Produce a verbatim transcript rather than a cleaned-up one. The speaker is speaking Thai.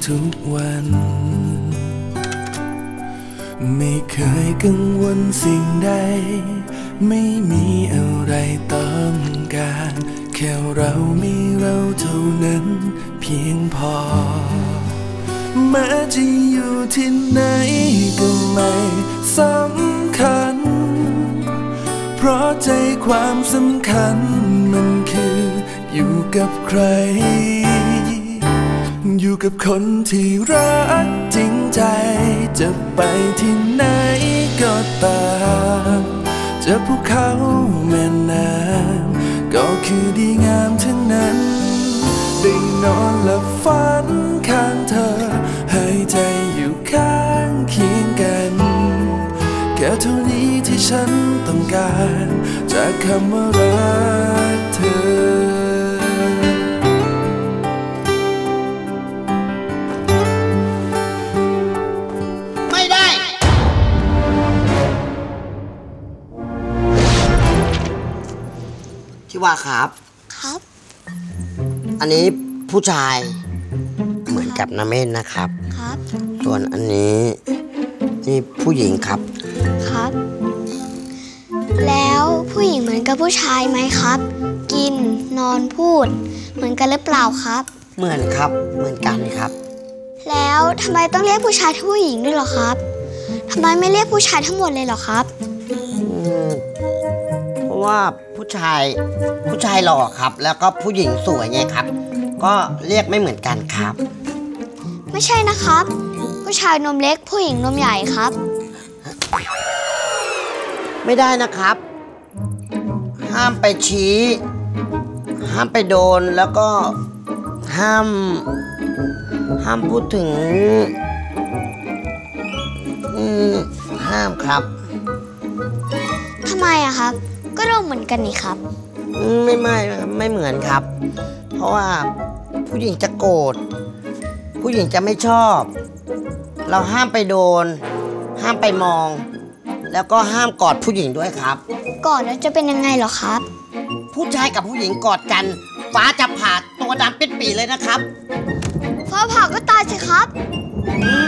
ทุกวันไม่เคยกังวลสิ่งใดไม่มีอะไรต้องการแค่เรามีเราเท่านั้นเพียงพอแม้จะอยู่ที่ไหนก็ไม่สำคัญเพราะใจความสำคัญมันคืออยู่กับใครอยู่กับคนที่รักจริงใจจะไปที่ไหนก็ตามจะภูเขาแม่น้ำก็คือดีงามทั้งนั้นได้นอนหลับฝันข้างเธอให้ใจอยู่ข้างเคียงกันแค่เท่านี้ที่ฉันต้องการจากคำว่ารักเธอไม่ได้ที่ว่าครับครับอันนี้ผู้ชายเหมือนกับน้าเม่นนะครับครับส่วนอันนี้นี่ผู้หญิงครับครับแล้วผู้หญิงเหมือนกับผู้ชายไหมครับกินนอนพูดเหมือนกันหรือเปล่าครับเหมือนครับเหมือนกันครับแล้วทำไมต้องเรียกผู้ชายทั้งผู้หญิงด้วยหรอครับทำไมไม่เรียกผู้ชายทั้งหมดเลยหรอครับเพราะว่าผู้ชายผู้ชายหล่อครับแล้วก็ผู้หญิงสวยไงครับก็เรียกไม่เหมือนกันครับไม่ใช่นะครับผู้ชายนมเล็กผู้หญิงนมใหญ่ครับไม่ได้นะครับห้ามไปชี้ห้ามไปโดนแล้วก็ห้ามห้ามพูดถึงห้ามครับทำไมอะครับก็เราเหมือนกันนี่ครับไม่ไม่ไม่เหมือนครับเพราะว่าผู้หญิงจะโกรธผู้หญิงจะไม่ชอบเราห้ามไปโดนห้ามไปมองแล้วก็ห้ามกอดผู้หญิงด้วยครับกอดแล้วจะเป็นยังไงเหรอครับผู้ชายกับผู้หญิงกอดกันฟ้าจะผ่าตัวดำปิดปีเลยนะครับฟ้าผ่าก็ตายสิครับอืม